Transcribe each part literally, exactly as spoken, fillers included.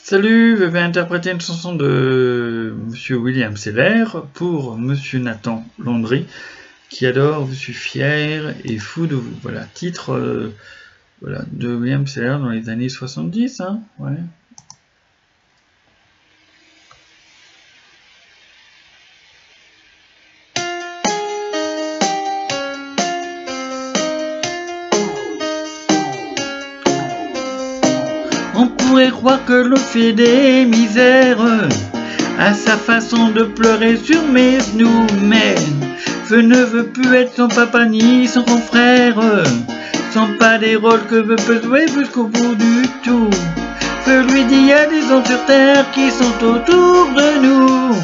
Salut, je vais interpréter une chanson de Monsieur William Seller pour Monsieur Nathan Landry qui adore, je suis fier et fou de vous. Voilà, titre euh, voilà, de William Seller dans les années soixante-dix, hein, ouais. On pourrait croire que l'on fait des misères à sa façon de pleurer sur mes genoux, mais je ne veux plus être son papa ni son grand frère, sans pas des rôles que je peux jouer jusqu'au bout du tout. Je lui dis, il y a des gens sur terre qui sont autour de nous.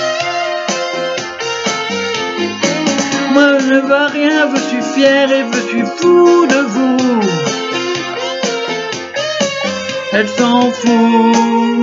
Moi je ne vois rien, je suis fier et je suis fou de vous. Elle s'en fout.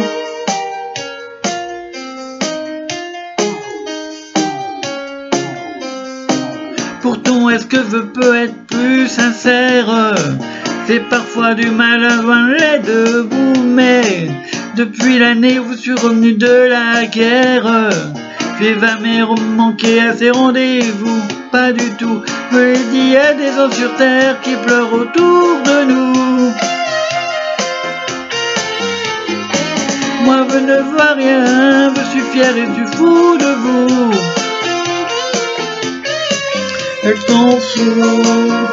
Pourtant est-ce que je peux être plus sincère? C'est parfois du mal à joindre de vous, mais depuis l'année où je suis revenu de la guerre, j'ai jamais manqué à ces rendez-vous, pas du tout. Je l'ai dit, il y a des gens sur terre qui pleurent autour de nous. Moi je ne vois rien, je suis fier et je suis fou de vous. Elle s'en fout.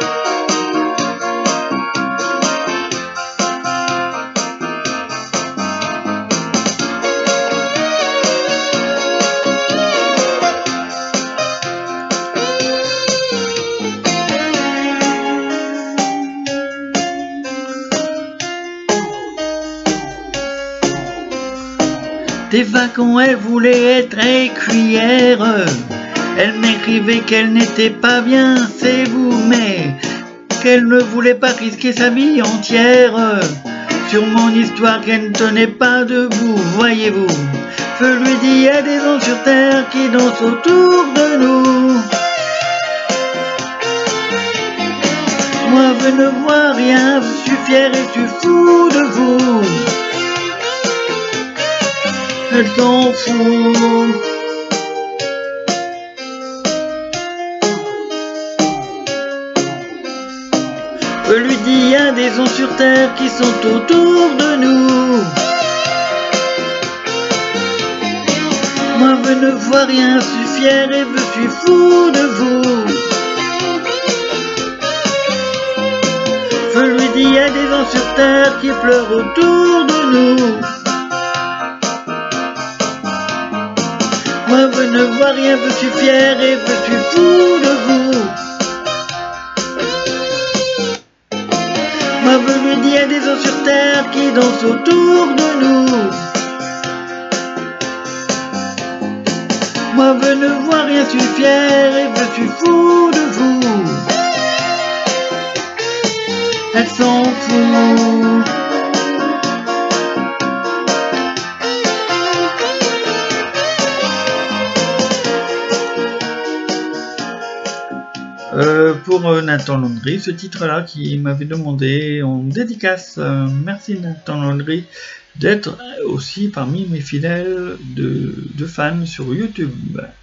Des fois quand elle voulait être écuyère, elle m'écrivait qu'elle n'était pas bien, c'est vous, mais qu'elle ne voulait pas risquer sa vie entière sur mon histoire, qu'elle ne tenait pas debout, voyez-vous. Je lui dis, il y a des gens sur terre qui dansent autour de nous. Moi je ne vois rien, je suis fier et je suis fou de vous. Elle s'en fout. Je lui dis, il y a des gens sur terre qui sont autour de nous. Moi je ne vois rien, je suis fier et je suis fou de vous. Je lui dis, il y a des gens sur terre qui pleurent autour de nous. Moi je ne vois rien, je suis fier et je suis fou de vous. Moi je lui dis, il y a des gens sur terre qui dansent autour de nous. Moi je ne vois rien, je suis fier et je suis fou de vous. Elle s'en fout. Euh, pour euh, Nathan Landry, ce titre-là qui m'avait demandé en dédicace. Euh, merci Nathan Landry d'être aussi parmi mes fidèles de, de fans sur YouTube.